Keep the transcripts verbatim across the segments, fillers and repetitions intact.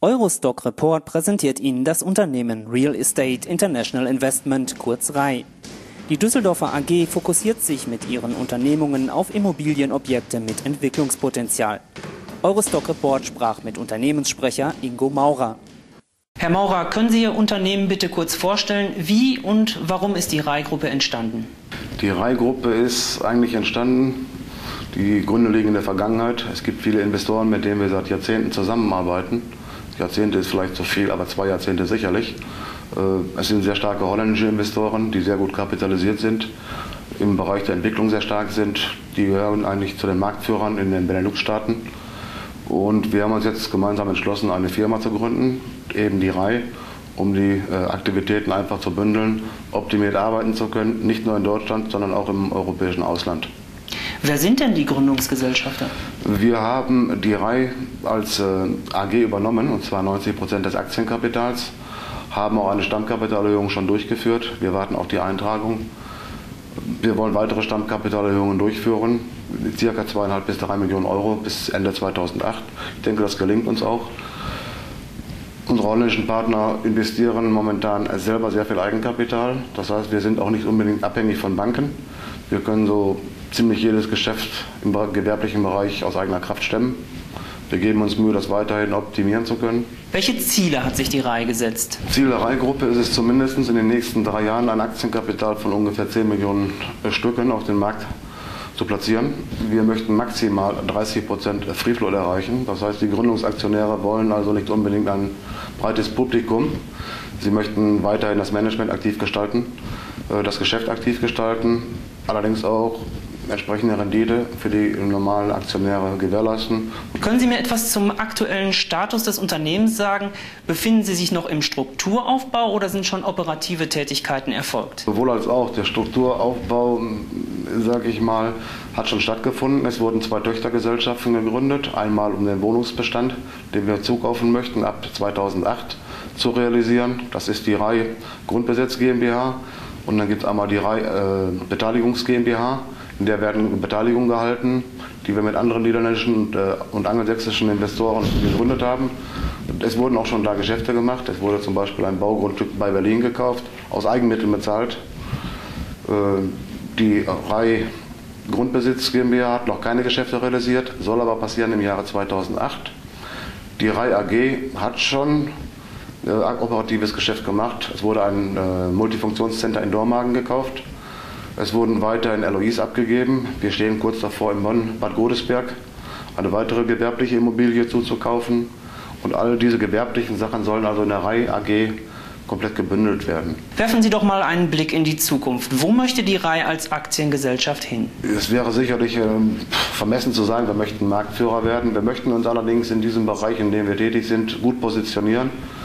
Eurostock Report präsentiert Ihnen das Unternehmen Real Estate International Investment, kurz R I. Die Düsseldorfer A G fokussiert sich mit ihren Unternehmungen auf Immobilienobjekte mit Entwicklungspotenzial. Eurostock Report sprach mit Unternehmenssprecher Ingo Maurer. Herr Maurer, können Sie Ihr Unternehmen bitte kurz vorstellen? Wie und warum ist die R I-Gruppe entstanden? Die R I-Gruppe ist eigentlich entstanden, die Gründe liegen in der Vergangenheit. Es gibt viele Investoren, mit denen wir seit Jahrzehnten zusammenarbeiten. Jahrzehnte ist vielleicht zu viel, aber zwei Jahrzehnte sicherlich. Es sind sehr starke holländische Investoren, die sehr gut kapitalisiert sind, im Bereich der Entwicklung sehr stark sind. Die gehören eigentlich zu den Marktführern in den Benelux-Staaten. Und wir haben uns jetzt gemeinsam entschlossen, eine Firma zu gründen, eben die R I, um die Aktivitäten einfach zu bündeln, optimiert arbeiten zu können, nicht nur in Deutschland, sondern auch im europäischen Ausland. Wer sind denn die Gründungsgesellschafter? Wir haben die R I als äh, A G übernommen, und zwar neunzig Prozent des Aktienkapitals, haben auch eine Stammkapitalerhöhung schon durchgeführt. Wir warten auf die Eintragung. Wir wollen weitere Stammkapitalerhöhungen durchführen, ca. zweieinhalb bis drei Millionen Euro bis Ende zweitausendacht. Ich denke, das gelingt uns auch. Unsere holländischen Partner investieren momentan selber sehr viel Eigenkapital. Das heißt, wir sind auch nicht unbedingt abhängig von Banken. Wir können so ziemlich jedes Geschäft im gewerblichen Bereich aus eigener Kraft stemmen. Wir geben uns Mühe, das weiterhin optimieren zu können. Welche Ziele hat sich die R I gesetzt? Ziel der R I-Gruppe ist es zumindest in den nächsten drei Jahren ein Aktienkapital von ungefähr zehn Millionen Stücken auf den Markt zu platzieren. Wir möchten maximal dreißig Prozent Free Float erreichen. Das heißt, die Gründungsaktionäre wollen also nicht unbedingt ein breites Publikum. Sie möchten weiterhin das Management aktiv gestalten, das Geschäft aktiv gestalten, allerdings auch entsprechende Rendite für die normalen Aktionäre gewährleisten. Können Sie mir etwas zum aktuellen Status des Unternehmens sagen? Befinden Sie sich noch im Strukturaufbau oder sind schon operative Tätigkeiten erfolgt? Sowohl als auch. Der Strukturaufbau, sage ich mal, hat schon stattgefunden. Es wurden zwei Töchtergesellschaften gegründet. Einmal um den Wohnungsbestand, den wir zukaufen möchten, ab zweitausendacht zu realisieren. Das ist die R I Grundbesitz GmbH. Und dann gibt es einmal die R I äh, Beteiligungs GmbH. In der werden Beteiligungen gehalten, die wir mit anderen niederländischen und, äh, und angelsächsischen Investoren gegründet haben. Es wurden auch schon da Geschäfte gemacht. Es wurde zum Beispiel ein Baugrundstück bei Berlin gekauft, aus Eigenmitteln bezahlt. Äh, die R I Grundbesitz GmbH hat noch keine Geschäfte realisiert, soll aber passieren im Jahre zweitausendacht. Die R I A G hat schon äh, operatives Geschäft gemacht. Es wurde ein äh, Multifunktionscenter in Dormagen gekauft. Es wurden weiterhin L O Is abgegeben. Wir stehen kurz davor, in Bonn, Bad Godesberg eine weitere gewerbliche Immobilie zuzukaufen. Und all diese gewerblichen Sachen sollen also in der R I A G komplett gebündelt werden. Werfen Sie doch mal einen Blick in die Zukunft. Wo möchte die R I als Aktiengesellschaft hin? Es wäre sicherlich äh, vermessen zu sagen, wir möchten Marktführer werden. Wir möchten uns allerdings in diesem Bereich, in dem wir tätig sind, gut positionieren.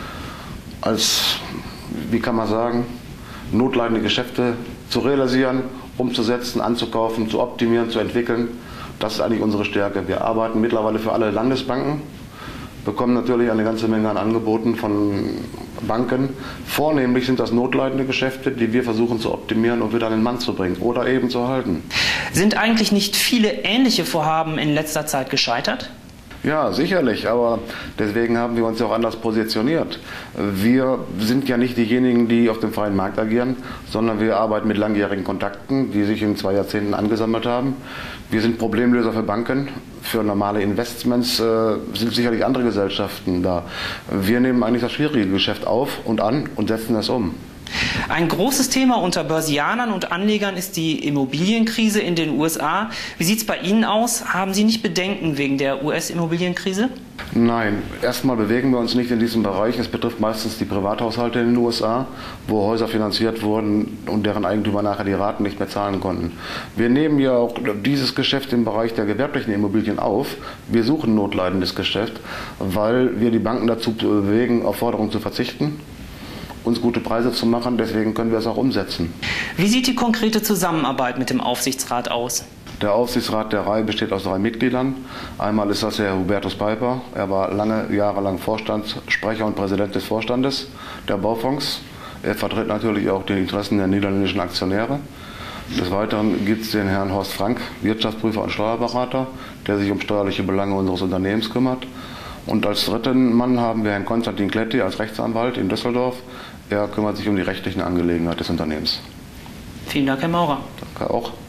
Als, wie kann man sagen, notleidende Geschäfte zu realisieren, umzusetzen, anzukaufen, zu optimieren, zu entwickeln. Das ist eigentlich unsere Stärke. Wir arbeiten mittlerweile für alle Landesbanken, bekommen natürlich eine ganze Menge an Angeboten von Banken. Vornehmlich sind das notleidende Geschäfte, die wir versuchen zu optimieren und wieder an den Mann zu bringen oder eben zu halten. Sind eigentlich nicht viele ähnliche Vorhaben in letzter Zeit gescheitert? Ja, sicherlich, aber deswegen haben wir uns ja auch anders positioniert. Wir sind ja nicht diejenigen, die auf dem freien Markt agieren, sondern wir arbeiten mit langjährigen Kontakten, die sich in zwei Jahrzehnten angesammelt haben. Wir sind Problemlöser für Banken, für normale Investments äh, sind sicherlich andere Gesellschaften da. Wir nehmen eigentlich das schwierige Geschäft auf und an und setzen es um. Ein großes Thema unter Börsianern und Anlegern ist die Immobilienkrise in den U S A. Wie sieht es bei Ihnen aus? Haben Sie nicht Bedenken wegen der U S-Immobilienkrise? Nein, erstmal bewegen wir uns nicht in diesem Bereich. Es betrifft meistens die Privathaushalte in den U S A, wo Häuser finanziert wurden und deren Eigentümer nachher die Raten nicht mehr zahlen konnten. Wir nehmen ja auch dieses Geschäft im Bereich der gewerblichen Immobilien auf. Wir suchen notleidendes Geschäft, weil wir die Banken dazu bewegen, auf Forderungen zu verzichten, uns gute Preise zu machen, deswegen können wir es auch umsetzen. Wie sieht die konkrete Zusammenarbeit mit dem Aufsichtsrat aus? Der Aufsichtsrat der R I besteht aus drei Mitgliedern. Einmal ist das Herr Hubertus Peiper, er war lange Jahre lang Vorstandssprecher und Präsident des Vorstandes der Baufonds. Er vertritt natürlich auch die Interessen der niederländischen Aktionäre. Des Weiteren gibt es den Herrn Horst Frank, Wirtschaftsprüfer und Steuerberater, der sich um steuerliche Belange unseres Unternehmens kümmert. Und als dritten Mann haben wir Herrn Konstantin Kletti als Rechtsanwalt in Düsseldorf. Er kümmert sich um die rechtlichen Angelegenheiten des Unternehmens. Vielen Dank, Herr Maurer. Danke auch.